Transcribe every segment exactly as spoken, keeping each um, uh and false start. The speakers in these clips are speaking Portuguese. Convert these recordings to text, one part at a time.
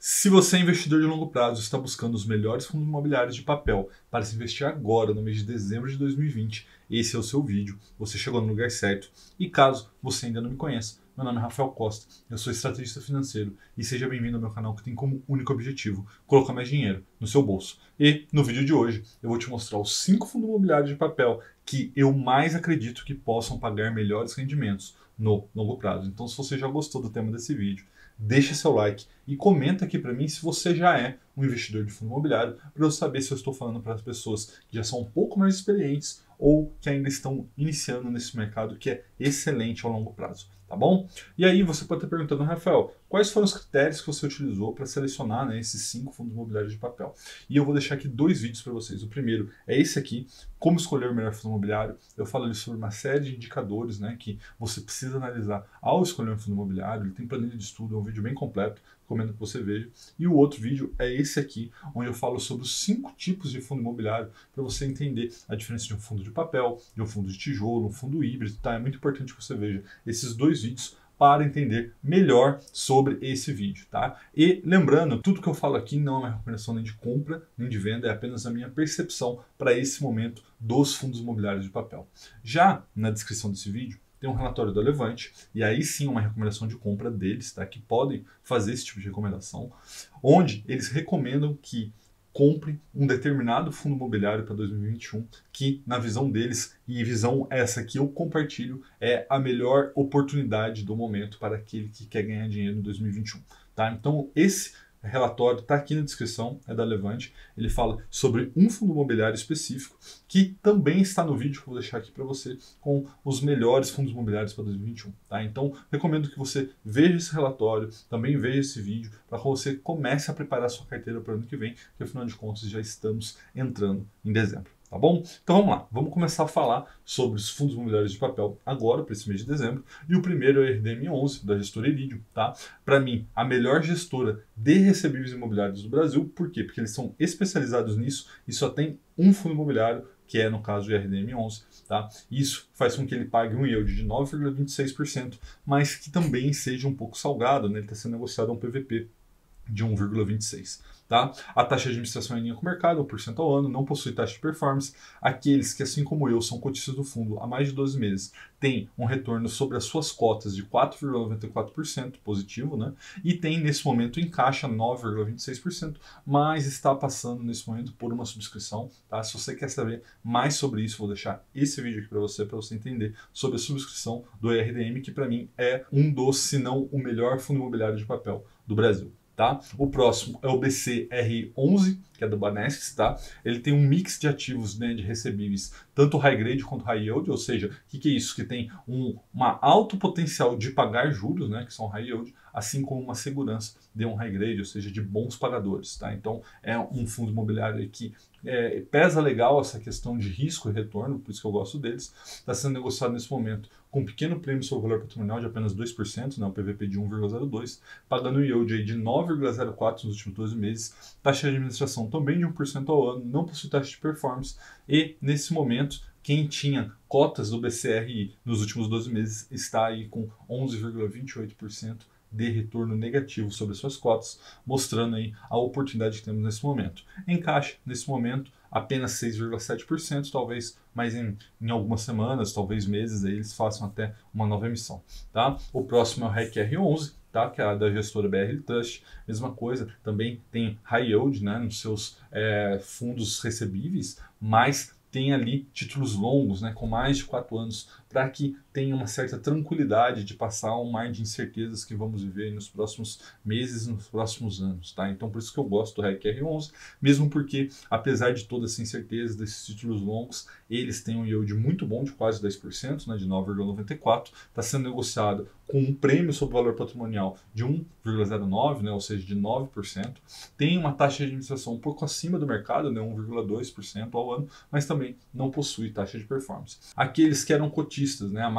Se você é investidor de longo prazo e está buscando os melhores fundos imobiliários de papel para se investir agora, no mês de dezembro de dois mil e vinte, esse é o seu vídeo. Você chegou no lugar certo. E caso você ainda não me conheça, meu nome é Rafael Costa, eu sou estrategista financeiro e seja bem-vindo ao meu canal que tem como único objetivo colocar mais dinheiro no seu bolso. E no vídeo de hoje eu vou te mostrar os cinco fundos imobiliários de papel que eu mais acredito que possam pagar melhores rendimentos no longo prazo. Então, se você já gostou do tema desse vídeo, deixa seu like e comenta aqui para mim se você já é um investidor de fundo imobiliário, para eu saber se eu estou falando para as pessoas que já são um pouco mais experientes ou que ainda estão iniciando nesse mercado que é excelente ao longo prazo, tá bom? E aí você pode estar perguntando, Rafael, quais foram os critérios que você utilizou para selecionar, né, esses cinco fundos imobiliários de papel? E eu vou deixar aqui dois vídeos para vocês. O primeiro é esse aqui, como escolher o melhor fundo imobiliário. Eu falo ali sobre uma série de indicadores, né, que você precisa analisar ao escolher um fundo imobiliário. Ele tem planilha de estudo, é um vídeo bem completo, recomendo que você veja. E o outro vídeo é esse aqui, onde eu falo sobre os cinco tipos de fundo imobiliário para você entender a diferença de um fundo de papel, de um fundo de tijolo, um fundo híbrido, tá? É muito importante que você veja esses dois vídeos para entender melhor sobre esse vídeo, tá? E lembrando, tudo que eu falo aqui não é uma recomendação nem de compra, nem de venda, é apenas a minha percepção para esse momento dos fundos imobiliários de papel. Já na descrição desse vídeo, tem um relatório da Levante, e aí sim uma recomendação de compra deles, tá? Que podem fazer esse tipo de recomendação, onde eles recomendam que compre um determinado fundo imobiliário para dois mil e vinte e um, que na visão deles, e visão essa que eu compartilho, é a melhor oportunidade do momento para aquele que quer ganhar dinheiro em dois mil e vinte e um. Tá? Então esse relatório está aqui na descrição, é da Levante. Ele fala sobre um fundo imobiliário específico, que também está no vídeo que eu vou deixar aqui para você, com os melhores fundos imobiliários para dois mil e vinte e um. Tá? Então, recomendo que você veja esse relatório, também veja esse vídeo, para que você comece a preparar a sua carteira para o ano que vem, porque afinal de contas já estamos entrando em dezembro. Tá bom? Então vamos lá, vamos começar a falar sobre os fundos imobiliários de papel agora, para esse mês de dezembro. E o primeiro é o R D M onze, da gestora Iridium, tá? Para mim, a melhor gestora de recebíveis imobiliários do Brasil. Por quê? Porque eles são especializados nisso e só tem um fundo imobiliário, que é no caso o R D M onze, tá? Isso faz com que ele pague um yield de nove vírgula vinte e seis por cento, mas que também seja um pouco salgado, né? Ele está sendo negociado a um P V P de um vírgula vinte e seis. Tá? A taxa de administração é em linha com o mercado, um por cento ao ano, não possui taxa de performance. Aqueles que, assim como eu, são cotistas do fundo há mais de doze meses, têm um retorno sobre as suas cotas de quatro vírgula noventa e quatro por cento positivo, né? E tem, nesse momento, em caixa nove vírgula vinte e seis por cento, mas está passando, nesse momento, por uma subscrição. Tá? Se você quer saber mais sobre isso, vou deixar esse vídeo aqui para você, para você entender sobre a subscrição do R D M, que para mim é um dos, se não o melhor fundo imobiliário de papel do Brasil. Tá? O próximo é o B C R onze, que é do Banestes, tá? Ele tem um mix de ativos, né, de recebíveis, tanto high grade quanto high yield, ou seja, o que, que é isso? Que tem um uma alto potencial de pagar juros, né, que são high yield, assim como uma segurança de um high grade, ou seja, de bons pagadores, tá? Então é um fundo imobiliário que é, pesa legal essa questão de risco e retorno, por isso que eu gosto deles. Está sendo negociado nesse momento com um pequeno prêmio sobre o valor patrimonial de apenas dois por cento, né, o P V P de um vírgula zero dois, pagando um yield aí de nove vírgula zero quatro nos últimos doze meses, taxa de administração também de um por cento ao ano, não possui taxa de performance e, nesse momento, quem tinha cotas do B C R I nos últimos doze meses está aí com onze vírgula vinte e oito por cento de retorno negativo sobre suas cotas, mostrando aí a oportunidade que temos nesse momento. Em caixa, nesse momento, apenas seis vírgula sete por cento, talvez, mas em, em algumas semanas, talvez meses, aí eles façam até uma nova emissão. Tá? O próximo é o R E C R onze, tá? Que é a da gestora B R Trust, mesma coisa, também tem high yield, né, nos seus é, fundos recebíveis, mas tem ali títulos longos, né, com mais de quatro anos, para que tenha uma certa tranquilidade de passar um mar de incertezas que vamos viver nos próximos meses, nos próximos anos. Tá? Então, por isso que eu gosto do R E C R onze, mesmo porque, apesar de toda essa incerteza desses títulos longos, eles têm um yield muito bom de quase dez por cento, né, de nove vírgula noventa e quatro por cento, está sendo negociado com um prêmio sobre o valor patrimonial de um vírgula zero nove por cento, né, ou seja, de nove por cento, tem uma taxa de administração um pouco acima do mercado, né, um vírgula dois por cento ao ano, mas também não possui taxa de performance. Aqueles que eram cotistas, né, há mais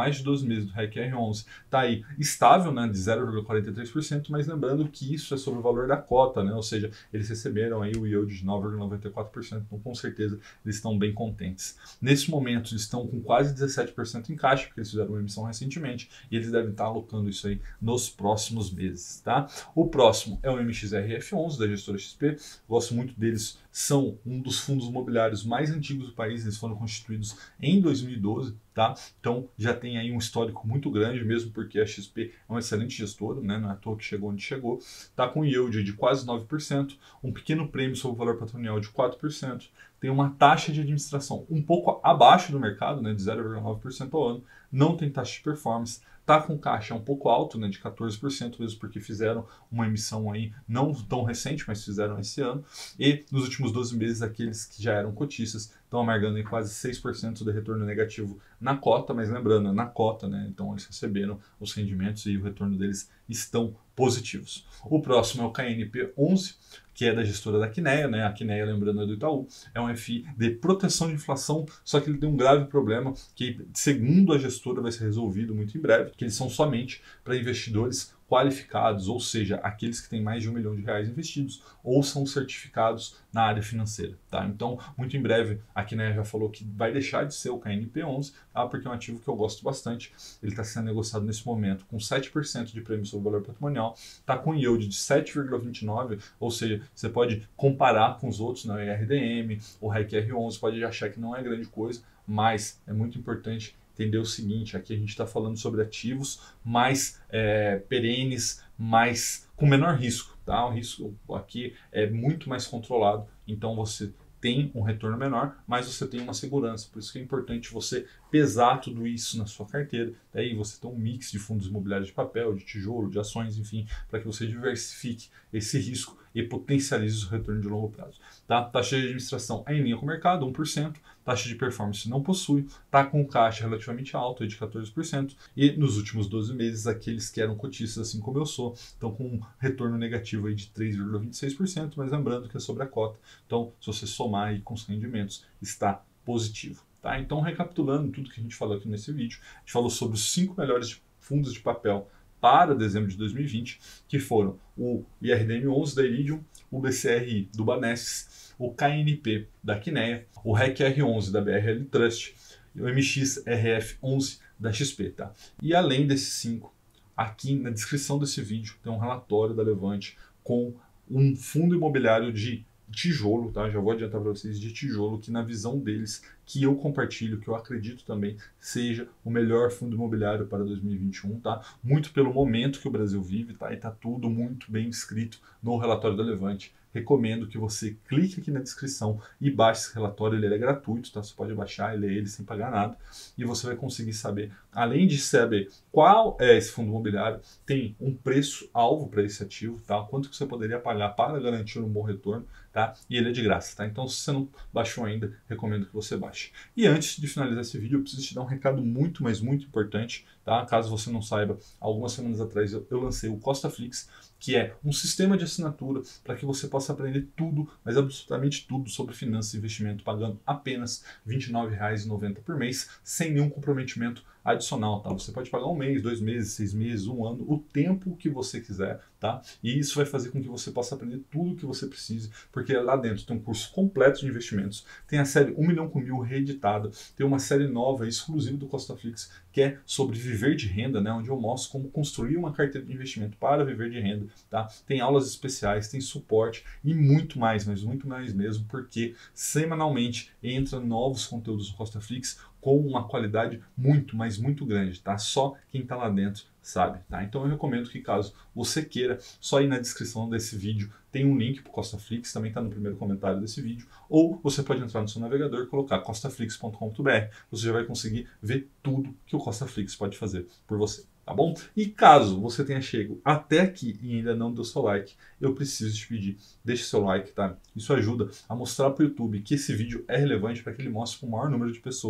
mais de doze meses do R E C R onze está aí estável, né, de zero vírgula quarenta e três por cento, mas lembrando que isso é sobre o valor da cota, né, ou seja, eles receberam aí o yield de nove vírgula noventa e quatro por cento, então com certeza eles estão bem contentes. Nesse momento eles estão com quase dezessete por cento em caixa, porque eles fizeram uma emissão recentemente e eles devem estar alocando isso aí nos próximos meses, tá? O próximo é o M X R F onze da gestora X P, gosto muito deles, são um dos fundos imobiliários mais antigos do país, eles foram constituídos em dois mil e doze, tá? Então já tem aí um histórico muito grande, mesmo porque a X P é uma excelente gestora, né? Não é à toa que chegou onde chegou, tá com yield de quase nove por cento, um pequeno prêmio sobre o valor patrimonial de quatro por cento, tem uma taxa de administração um pouco abaixo do mercado, né, de zero vírgula nove por cento ao ano, não tem taxa de performance, tá com caixa um pouco alto, né, de quatorze por cento, mesmo porque fizeram uma emissão aí não tão recente, mas fizeram esse ano, e nos últimos doze meses aqueles que já eram cotistas estão amargando aí quase seis por cento de retorno negativo na cota, mas lembrando, na cota, né, então eles receberam os rendimentos e o retorno deles estão positivos. O próximo é o K N P onze, que é da gestora da Quineia, né? A Quineia, lembrando, é do Itaú, é um F I de proteção de inflação, só que ele tem um grave problema que, segundo a gestora, vai ser resolvido muito em breve, que eles são somente para investidores qualificados, ou seja, aqueles que têm mais de um milhão de reais investidos ou são certificados na área financeira, tá? Então, muito em breve, a Quineia já falou que vai deixar de ser o K N P onze, tá? Porque é um ativo que eu gosto bastante, ele está sendo negociado nesse momento com sete por cento de prêmio sobre o valor patrimonial, está com yield de sete vírgula vinte e nove, ou seja, você pode comparar com os outros, né? O I R D M, o R E C R onze, pode achar que não é grande coisa, mas é muito importante entender o seguinte, aqui a gente está falando sobre ativos mais é, perenes, mais com menor risco, tá? O risco aqui é muito mais controlado, então você tem um retorno menor, mas você tem uma segurança, por isso que é importante você pesar tudo isso na sua carteira, daí você tem um mix de fundos imobiliários de papel, de tijolo, de ações, enfim, para que você diversifique esse risco e potencialize o retorno de longo prazo. Tá? Taxa de administração é em linha com o mercado, um por cento, taxa de performance não possui, está com caixa relativamente alto, de quatorze por cento, e nos últimos doze meses, aqueles que eram cotistas, assim como eu sou, estão com um retorno negativo aí de três vírgula vinte e seis por cento, mas lembrando que é sobre a cota, então se você somar aí com os rendimentos, está positivo. Tá? Então, recapitulando tudo que a gente falou aqui nesse vídeo, a gente falou sobre os cinco melhores fundos de papel para dezembro de dois mil e vinte, que foram o I R D M onze da Iridium, o B C R I do Banestes, o K N P da Quineia, o R E C R onze da B R L Trust e o M X R F onze da X P. Tá? E além desses cinco, aqui na descrição desse vídeo tem um relatório da Levante com um fundo imobiliário de tijolo, tá? Já vou adiantar para vocês, de tijolo, que na visão deles, que eu compartilho, que eu acredito também, seja o melhor fundo imobiliário para dois mil e vinte e um, tá? Muito pelo momento que o Brasil vive, tá? E tá tudo muito bem escrito no relatório da Levante. Recomendo que você clique aqui na descrição e baixe esse relatório, ele é gratuito, tá? Você pode baixar e ler ele sem pagar nada, e você vai conseguir saber, além de saber qual é esse fundo imobiliário, tem um preço-alvo para esse ativo, tá? Quanto que você poderia pagar para garantir um bom retorno, tá? E ele é de graça, tá? Então, se você não baixou ainda, recomendo que você baixe. E antes de finalizar esse vídeo, eu preciso te dar um recado muito, mas muito importante, tá? Caso você não saiba, algumas semanas atrás eu, eu lancei o CostaFlix, que é um sistema de assinatura para que você possa aprender tudo, mas absolutamente tudo sobre finanças e investimento, pagando apenas vinte e nove reais e noventa centavos por mês, sem nenhum comprometimento adicional, tá? Você pode pagar um mês, dois meses, seis meses, um ano, o tempo que você quiser, tá? E isso vai fazer com que você possa aprender tudo o que você precise, porque lá dentro tem um curso completo de investimentos, tem a série um milhão com mil reeditada, tem uma série nova exclusiva do CostaFlix, que é sobre viver de renda, né? Onde eu mostro como construir uma carteira de investimento para viver de renda, tá? Tem aulas especiais, tem suporte e muito mais, mas muito mais mesmo, porque semanalmente entra novos conteúdos do CostaFlix com uma qualidade muito, mas muito grande, tá? Só quem está lá dentro sabe, tá? Então eu recomendo que, caso você queira, só ir na descrição desse vídeo tem um link para o CostaFlix, também está no primeiro comentário desse vídeo, ou você pode entrar no seu navegador e colocar costaflix ponto com ponto br, você já vai conseguir ver tudo que o CostaFlix pode fazer por você. Tá bom? E caso você tenha chegado até aqui e ainda não deu seu like, eu preciso te pedir, deixe seu like, tá? Isso ajuda a mostrar para o YouTube que esse vídeo é relevante para que ele mostre para o maior número de pessoas, tá?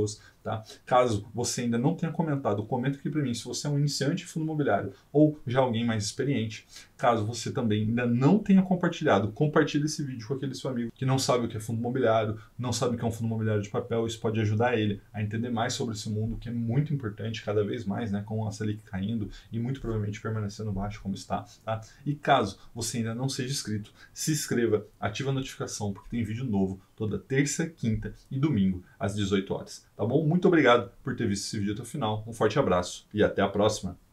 tá? Caso você ainda não tenha comentado, comenta aqui para mim se você é um iniciante em fundo imobiliário ou já alguém mais experiente. Caso você também ainda não tenha compartilhado, compartilhe esse vídeo com aquele seu amigo que não sabe o que é fundo imobiliário, não sabe o que é um fundo imobiliário de papel. Isso pode ajudar ele a entender mais sobre esse mundo, que é muito importante cada vez mais, né, com a Selic caindo e muito provavelmente permanecendo baixo como está, tá? E caso você ainda não seja inscrito, se inscreva, ativa a notificação, porque tem vídeo novo toda terça, quinta e domingo às dezoito horas, tá bom? Muito obrigado por ter visto esse vídeo até o final, um forte abraço e até a próxima!